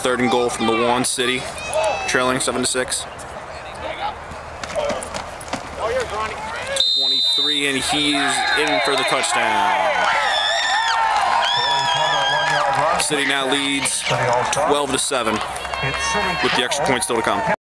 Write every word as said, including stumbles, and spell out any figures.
third and goal from the one. City trailing seven to six. twenty-three, and he's in for the touchdown. City now leads twelve to seven with the extra point still to come.